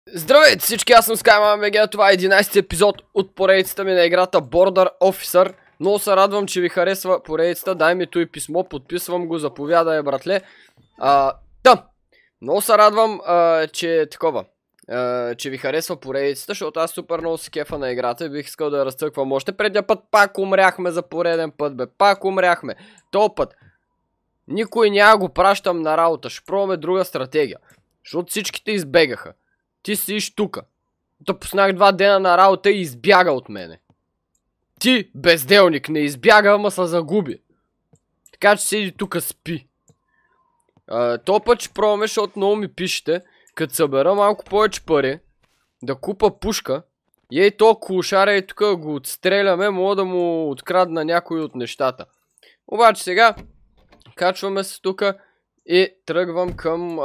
Здравейте всички, аз съм SkyManBG, това е 11-ти епизод от поредицата ми на играта Border Officer. Много се радвам, че ви харесва поредицата, дай ми той писмо, подписвам го, заповядай братле. Много се радвам, че че ви харесва поредицата, защото аз супер много си кефа на играта и бих искал да я разцъквам още. Предния път пак умряхме за пореден път, бе, пак умряхме. Този път никой няма го пращам на работа, ще пробваме друга стратегия, защото всичките избегаха. Ти сидиш тука. Да пуснах 2 дена на работа и избяга от мене. Ти, безделник, не избяга, ама се загуби. Така че седи тука спи. То път ще пробваме, защото много ми пишете, като събера малко повече пари, да купа пушка и ей то кулшара и тук го отстреляме, мога да му открадна някои от нещата. Обаче сега, качваме се тука и тръгвам към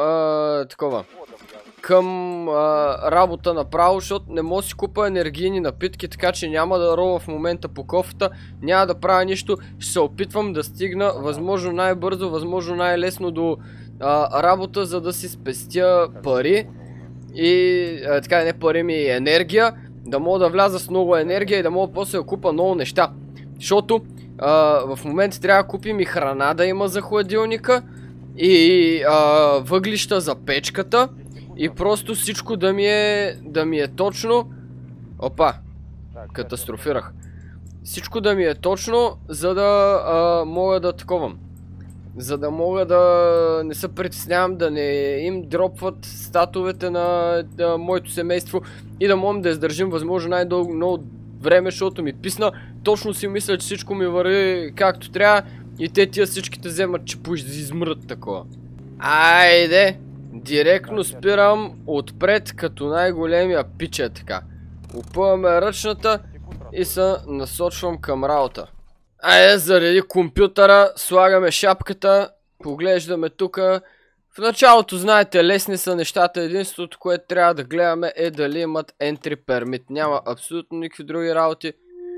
работа направо, защото не мога да си купа енергийни напитки, така че няма да рова в момента по кофата, няма да правя нищо, ще се опитвам да стигна възможно най-бързо, възможно най-лесно до работа, за да си спестя пари и така не пари ми, енергия, да мога да вляза с много енергия и да мога после да купа много неща, защото в момента трябва да купим и храна да има за хладилника и въглища за печката. И просто всичко да ми е точно. Опа, катастрофирах. Всичко да ми е точно, за да мога да таковам. За да мога да не се притеснявам, да не им дропват статовете на моето семейство и да можем да издържим възможно най-дълго много време, защото ми писна. Точно си мисля, че всичко ми върви както трябва и те тия всичките вземат, че измрат такова. Айде! Директно спирам отпред като най-големия пича така. Опъваме ръчната и се насочвам към работа. Айде, заради компютъра, слагаме шапката, поглеждаме тука. В началото, знаете, лесни са нещата, единството, което трябва да гледаме е дали имат entry permit. Няма абсолютно никакви други работи.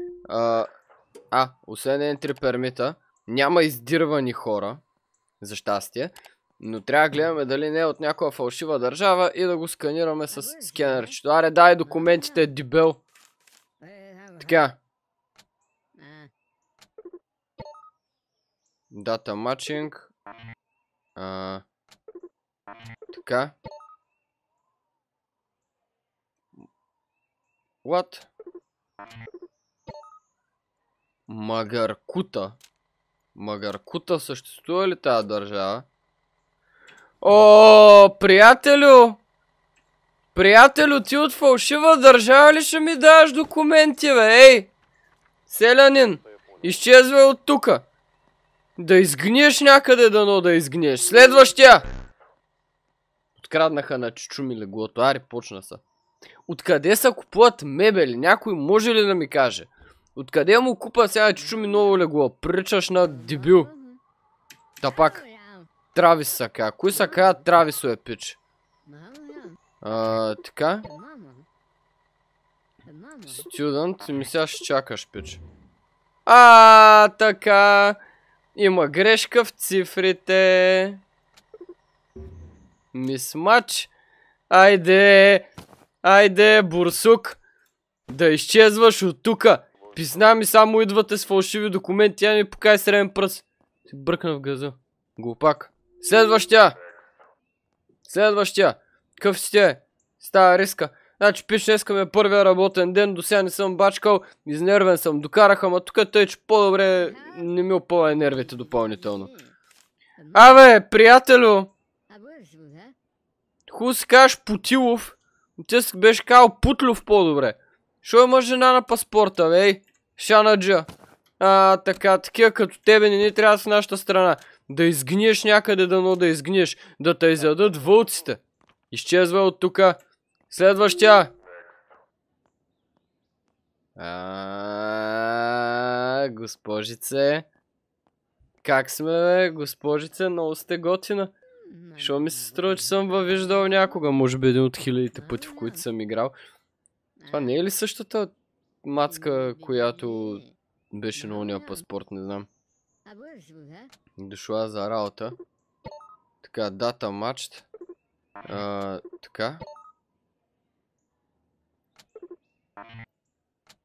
Освен entry permit-а, няма издирвани хора, за щастие. Но трябва да гледаме дали не е от някаква фалшива държава и да го сканираме с скенерчето. Аре, дай документите, дебел. Така. Data matching. Така. What? Магаркута. Магаркута съществува ли тази държава? О, приятелю! Приятелю, ти от фалшива държава ли ще ми даваш документи, бе? Ей! Селянин! Изчезвай от тука! Да изгниеш някъде, дано да изгниеш. Следващия! Откраднаха на чичу ми леглото. Ари, почна са. Откъде са купуват мебели? Някой може ли да ми каже? Откъде му купа сега чичу ми ново легло? Причаш на дебил. Та пак. Травис са ка. Кои са ка Трависо е пич? Така. Студент, ми сега ще чакаш пич. Така. Има грешка в цифрите. Мисмач. Айде. Айде, бурсук. Да изчезваш от тука. Писна ми само идвате с фалшиви документи, я ми покай среден пръст. Ти бръкна в газа. Глупак. Следващия! Следващия! Къв си те? Става риска. Значи пише, днеска ми е първия работен ден, до сега не съм бачкал, изнервен съм, докараха, ама тук тъй, че по-добре не ми опъва нервите допълнително. Абе, приятелю! Хубаво си кажеш Путилов, ти си беше казал Путлов по-добре. Шо има жена на паспорта, бе? Шанаджа. Така, такива като тебе не ни трябва в нашата страна. Да изгниеш някъде, дано да изгниеш. Да те изядат вълците. Изчезвай от тука. Следващия. Госпожице. Как сме, бе, госпожице? Много сте готина. Шо ми се струва, че съм въвиждал някога. Може би един от хилядите пъти, в които съм играл. Това не е ли същата мацка, която беше на уния паспорт, не знам. Дошла за работа. Така, дата матчт. Така.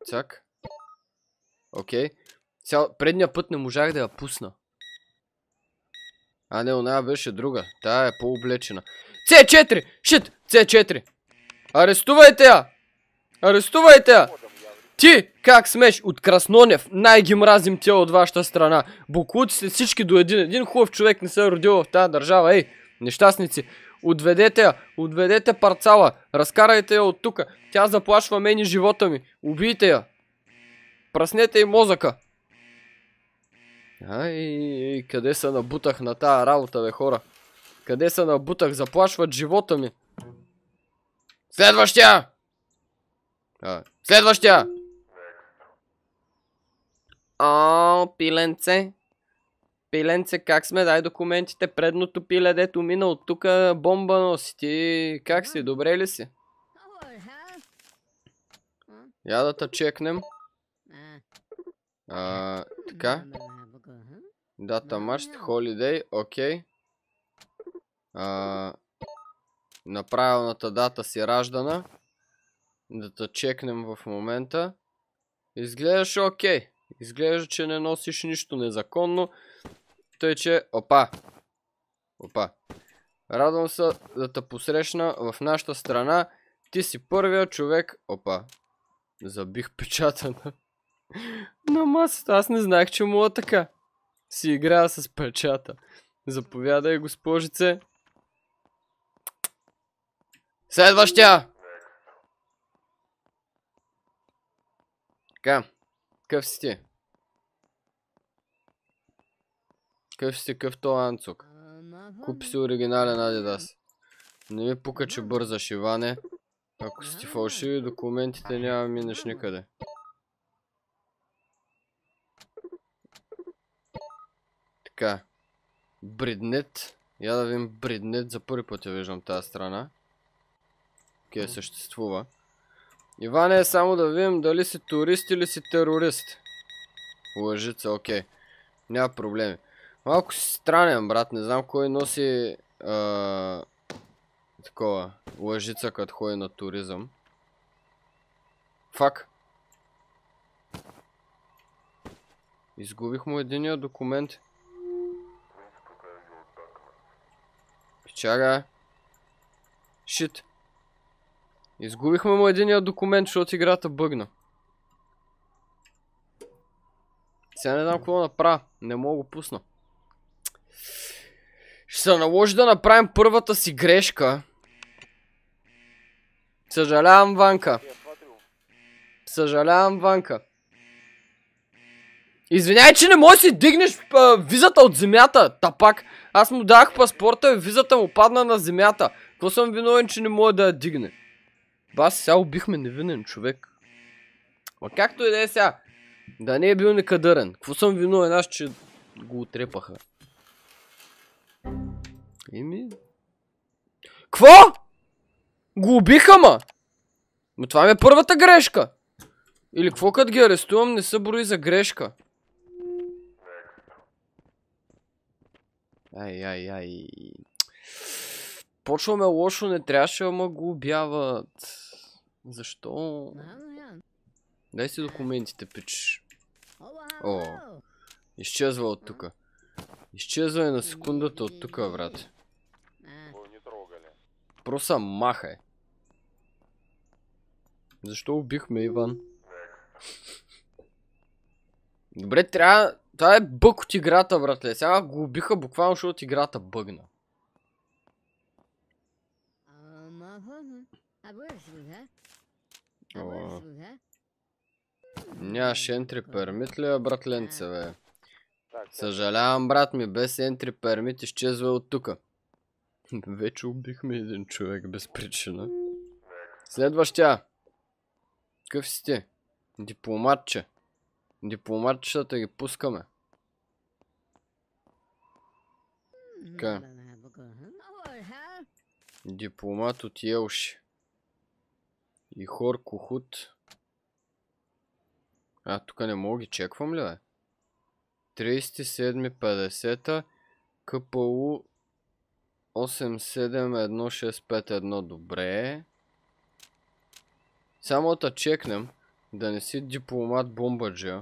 Цак. Окей. Предния път не можах да я пусна. А не, оная беше друга. Тая е по-облечена. C4! Шит! C4! Арестувайте я! Арестувайте я! Ти, как смеш? От Краснонев. Най-ги мразим те от вашата страна. Буклуците всички до един. Един хубав човек не се е родил в тази държава. Ей, нещастници. Отведете я. Отведете парцала. Разкарайте я от тука. Тя заплашва мен и живота ми. Убийте я. Праснете и мозъка. Ай, къде се набутах на тая работа, бе, хора? Къде се набутах? Заплашват живота ми. Следващия! Следващия! Пиленце. Пиленце, как сме? Дай документите. Предното пиле, дето мина от тука, бомба носи. Ти как си? Добре ли си? Я да те чекнем. Така. Дата марш, холидей, окей. На правилната дата си раждана. Да те чекнем в момента. Изглеждаш окей. Изглежда, че не носиш нищо незаконно. Тъй, че... Опа! Радвам се да те посрещна в нашата страна. Ти си първия човек... Опа! Забих печата на масата. Аз не знаех, че мога така. Си играя с печата. Заповядай, госпожице. Следващия! Така. Къв си ти? Къв си къв то анцук? Купи си оригинален Адидас. Не ми пука, че бързаш, Иване. Ако си ти фалшиви документите, няма минеш никъде. Така. Бриднет. Я да видим Бриднет. За първи път я виждам тази страна. Окей, съществува. Иване, само да видим дали си турист или си терорист. Лъжица, окей. Няма проблеми. Малко си странен, брат. Не знам кой носи такова лъжица, като ходи на туризъм. Фак. Изгубих му единия документ. Пичага. Шит. Изгубихме му единия документ, защото играта бъгна. Сега не знам какво направя. Не мога го пусна. Ще се наложи да направим първата си грешка. Съжалявам, Ванка. Съжалявам, Ванка. Извиняй, че не можеш да си дигнеш визата от земята. Тапак. Аз му дах паспорта и визата му падна на земята. Какво съм виновен, че не може да я дигне? Бас, сега убихме невинен човек. Ма както и да е сега. Да не е бил некадърен. Какво съм виновен аз, че го отрепаха? Еми... Кво? Го убиха, ма? Но това ми е първата грешка. Или какво като ги арестувам не са брои за грешка? Ай. Почваме лошо, не трябваше, ама го убяват. Защо? Дай си документите, пич. О, изчезва от тука. Изчезва и на секундата от тука, брат. Просто махай. Защо убихме Иван? Добре, трябва... Това е бък от играта, братле. Сега го убиха буквално, защото играта бъгна. Нямаш entry permit ли, братленце, бе? Съжалявам, брат ми, без entry permit изчезва от тука. Вече убихме един човек без причина. Следващия. Къв си ти? Дипломатче. Дипломатчета ги пускаме. Така. Дипломат от Елши. Ихор Кухут. Тук не мога ги чеквам ли, бе? 37.50 КПУ 87165. Добре. Само да чекнем. Да не си дипломат бомбаджия.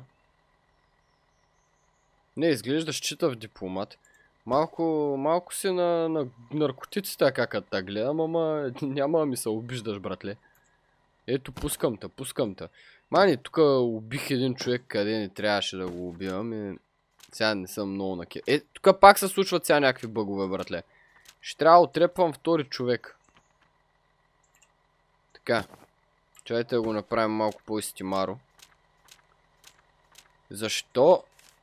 Не, изглеждаш читав дипломат. Малко си на наркотици така като та гледам, ама няма да ми се обиждаш, братле. Ето, пускам те. Мани, тук убих един човек, къде не трябваше да го убивам и сега не съм много на ке. Тук пак се случват сега някакви бъгове, братле. Ще трябва да отрепвам втори човек. Така. Чайте да го направим малко по-истимаро. Защо?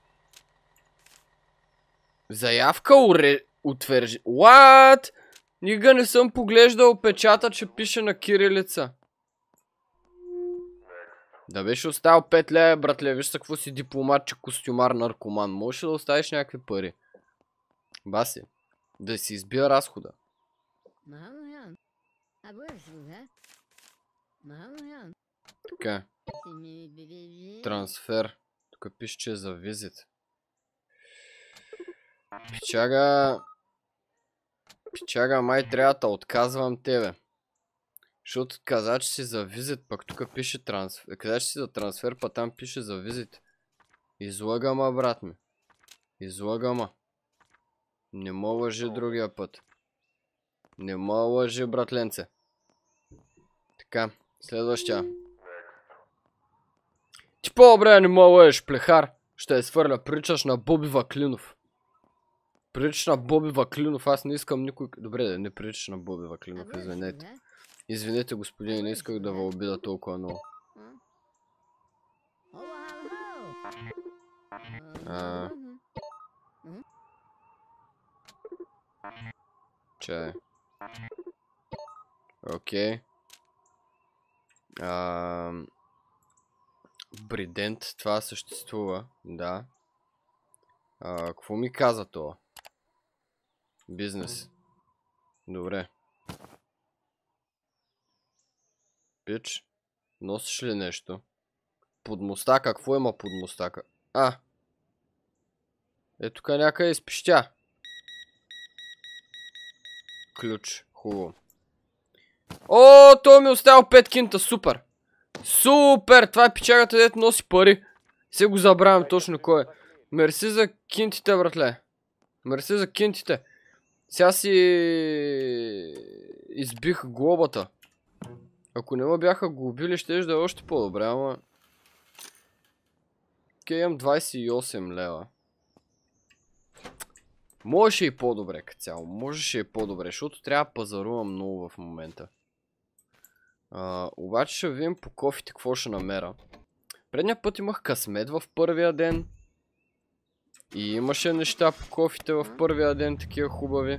Заявка утвържи... What? Никога не съм поглеждал печата, че пише на кирилица. Да беше оставил 5 лева, братле, виж са какво си дипломатче, костюмар, наркоман. Можеш да оставиш някакви пари. Баси, да си избия разхода. Така. Трансфер. Тук пише, че е за визит. Пичага, май трябва да отказвам тебе. Защото каза, че си за визит, пък тук пише трансфер. Каза, че си за трансфер, па там пише за визит. Излагама, брат ми. Излагама. Не ма лъжи другия път. Не ма лъжи, братленце. Така, следващия. Ти по-добре не ма лъжиш, плехар. Ще я свърля, приличаш на Боби Ваклинов. Приличаш на Боби Ваклинов, аз не искам никой... Добре, да не приличаш на Боби Ваклинов, извинете. Извинете, господин, не исках да ви обида толкова много. Чай. Окей. Бридент, това съществува, да. Какво ми каза това? Бизнес. Добре. Пич, носиш ли нещо? Под мустака, какво има под мустака? Ето тук някъде изпищя. Ключ, хубаво. О, той ми оставил 5 кинта, супер. Супер, това е пичагата, дето носи пари. Се го забравям точно кой е. Мерси за кинтите, братле. Мерси за кинтите. Сега си избих глобата. Ако не ме бяха глобили, ще да е още по-добре, ама... Окей, имам 28 лева. Можеше и по-добре като цяло. Можеше и по-добре, защото трябва да пазарувам много в момента. Обаче ще видим по кофите какво ще намеря. Предния път имах късмет в първия ден. И имаше неща по кофите в първия ден, такива хубави.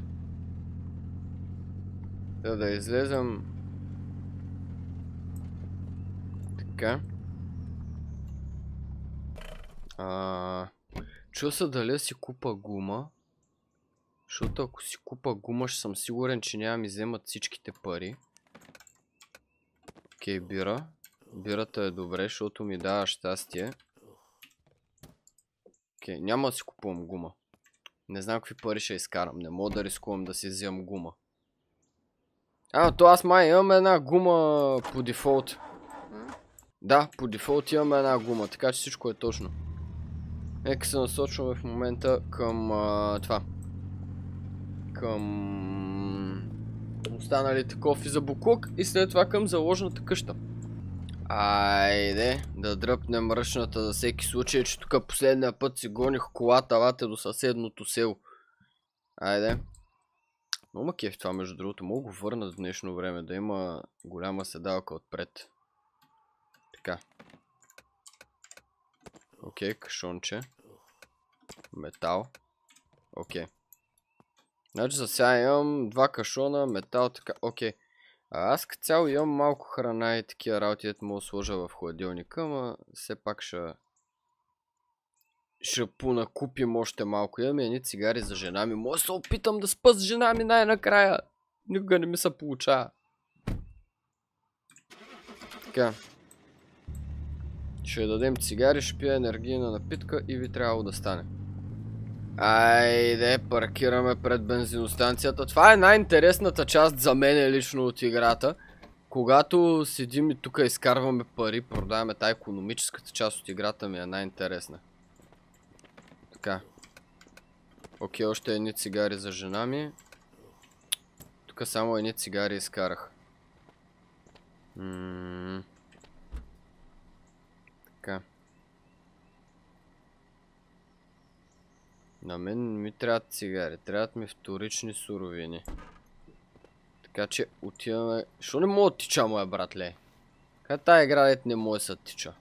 Да излезем... Така. Чу се дали си купа гума. Защото ако си купа гума, ще съм сигурен, че няма ми вземат всичките пари. Окей, бира. Бирата е добре, защото ми дава щастие. Окей, няма да си купувам гума. Не знам какви пари ще изкарам. Не мога да рискувам да си вземам гума. То аз май имам една гума по дефолт. Да, по дефолт имаме една гума, така че всичко е точно. Нека се насочваме в момента към това. Към останалите кофи за буклук и след това към заложната къща. Айде, да дръпнем ръчната за всеки случай, че тук последния път си гоних колата, вате до съседното село. Айде. Много ма кеф това, между другото, мога го върна в днешно време, да има голяма седалка отпред. Така. Окей, кашонче. Метал. Окей. Значи за сега имам 2 кашона, метал, така, окей. Аз като цяло имам малко храна и такива работи, ето мога да сложа в хладилника, ама все пак ще понакупим още малко. Имаме едни цигари за жена ми, може да се опитам да спа с жена ми най-накрая. Никога не ми се получава. Така. Ще дадем цигари, ще пия енергийна напитка и ви трябва да стане. Айде, паркираме пред бензиностанцията. Това е най-интересната част за мен лично от играта. Когато седим и тук изкарваме пари, продаваме тая икономическата част от играта ми е най-интересна. Така. Окей, още едни цигари за жена ми. Тук само едни цигари изкарах. Така. На мен ми трябват цигари, трябват ми вторични суровини. Така че отиваме... Шо не мога да тича, моя братле? Как тая игра дет не може да се тича?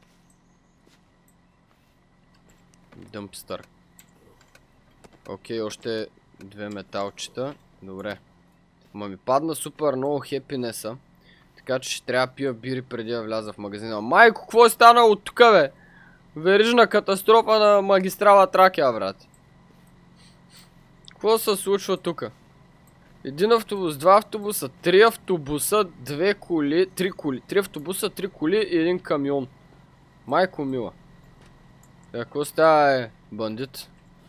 Дъмпстър. Окей, още две металчета. Добре. Ма ми падна супер много хепинеса. Така че ще трябва да пия бири преди да вляза в магазина. Майко, какво е станало тук, бе? Верижна катастрофа на магистрала Тракия, брат. Какво се случва тук? Един автобус, два автобуса, три автобуса, две коли, три коли. Три автобуса, три коли и един камион. Майко мила. Какво става, бандит?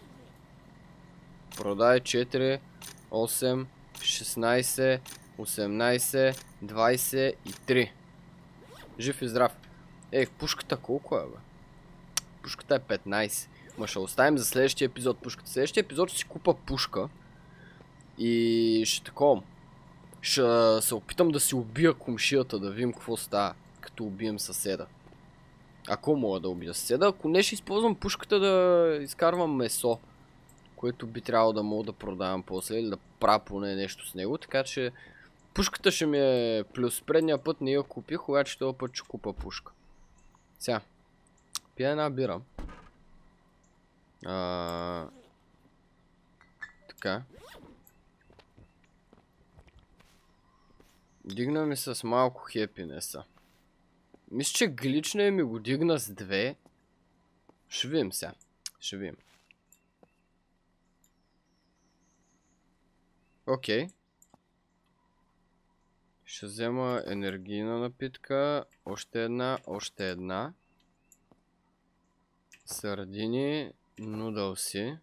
Продай 4, 8, 16, 18, 23. Жив и здрав. Пушката колко е, бе? Пушката е 15. Ма ще оставим за следващия епизод пушката. Следващия епизод ще си купа пушка. И ще такова. Ще се опитам да си убия комшията, да видим какво става, като убием съседа. Ако мога да убия съседа, ако не, ще използвам пушката да изкарвам месо, което би трябвало да мога да продавам после или да правя поне нещо с него, така че пушката ще ми е плюс. Предния път не я купих, обаче този път ще купа пушка. Сега, пия една бира. Така. Дигна ми с малко хепинеса. Мисля, че глична ми го дигна с 2. Ще видим сега. Ще видим. Окей. Ще взема енергийна напитка. Още една, още една. Сардини, нудълси.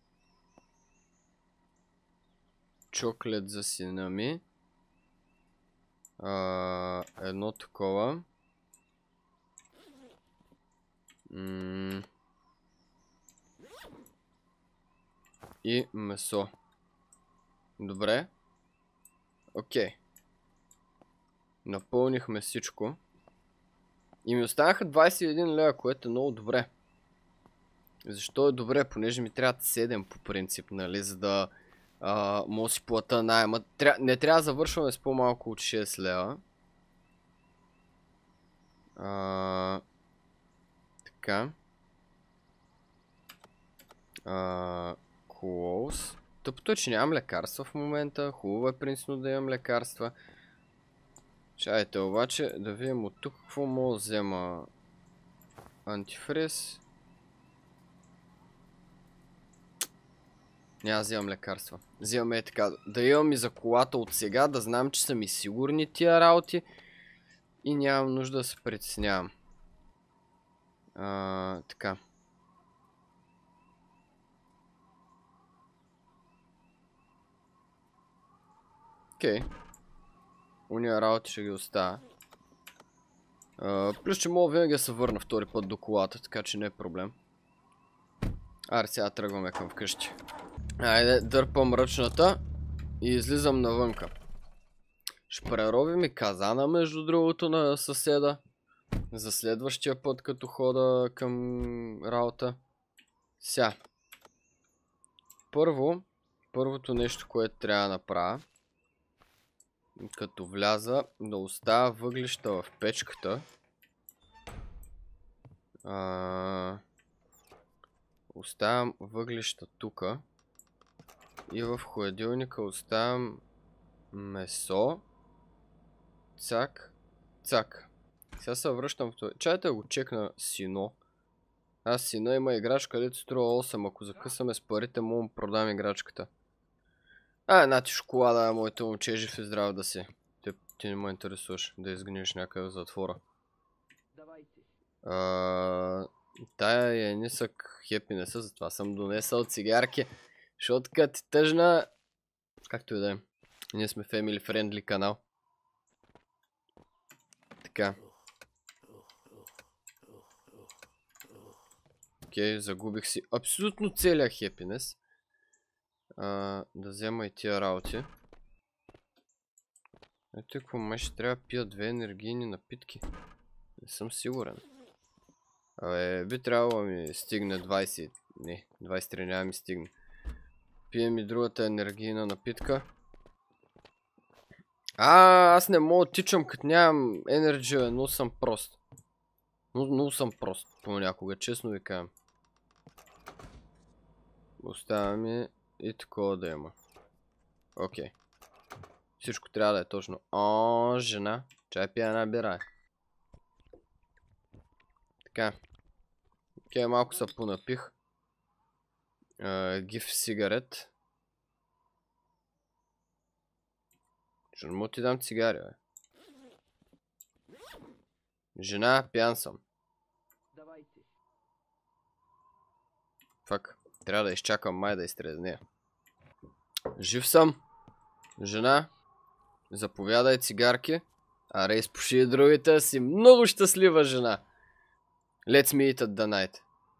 Чоклет за сина ми. Едно такова. И месо. Добре. Окей. Напълнихме всичко. И ми останаха 21 лева, което е много добре. Защо е добре? Понеже ми трябват 7 по принцип, нали, за да мога си плата найема. Не трябва да завършваме с по-малко от 6 лева. Така. Close. Тъпото е, че нямам лекарства в момента. Хубаво е принципно да имам лекарства. Чайте обаче да видим от тук какво мога да взема. Антифриз. Няма да вземам лекарства. Вземаме така. Да имам и за колата от сега, да знам, че са ми сигурни тия работи. И нямам нужда да се притеснявам. Така. Окей. Уния работи ще ги оставя. Плюс, че мога винаги да се върна втори път до колата, така че не е проблем. Аре, сега тръгваме към вкъщи. Айде, дърпам ръчната и излизам навънка. Ще преробим и казана, между другото, на съседа. За следващия път, като хода към работа. Сега. Първото нещо, което трябва да направя, като вляза, да оставя въглища в печката. Оставям въглища тука. И в хладилника оставям месо. Цак. Цак. Сега се връщам в това. Чайте да го чекна Сино. Аз Сина има играчка, където струва 8. Ако закъсаме с парите, мога да продам играчката. Нати шоколада, моето момче, жив и здрав да си. Ти не ме интересуваш да изгниеш някъде в затвора. Тая е нисък хепинеса, затова съм донесъл цигарки. Защото като ти тъжна... Както и да е. Ние сме family friendly канал. Така. Окей, загубих си абсолютно целия хепинес. Да взема и тия работи. Ето какво май ще трябва да пия 2 енергийни напитки. Не съм сигурен. Абе, би трябвало да ми стигне 20. Не, 23 няма ми стигне. Пием и другата енергийна напитка. Аз не мога да тичам, като нямам енерджи, но съм прост. Но съм прост понякога, честно ви казвам. Оставяме и такова да има. Окей. Всичко трябва да е точно. О, жена. Чай пия една бира. Така. Окей, малко се понапих. Гиф сигарет. Ще не му ти дам цигари, бе. Жена, пиян съм. Фак. Трябва да изчакам май да изтрезне. Жив съм. Жена. Заповядай цигарки. Аре, изпуши и другите, си много щастлива жена. Let's me eat at the night.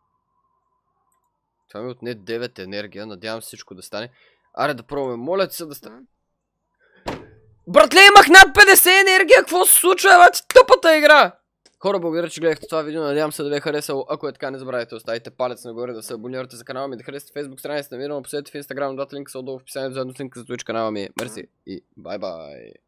Това ми отне 9 енергия. Надявам се всичко да стане. Аре да пробваме. Моля ти се да стане. Братле, имах над 50 енергия. Какво се случва, бе? Тъпата игра! Хора, благодаря, че гледахте това видео. Надявам се да ви е харесало. Ако е така, не забравяйте да оставите палец нагоре, да се абонирате за канала ми, да харесате Facebook страницата на видео, последете в Instagram, дата линк са отдолу в описанието, заедно с линка за Twitch канала ми. Мерси и бай-бай!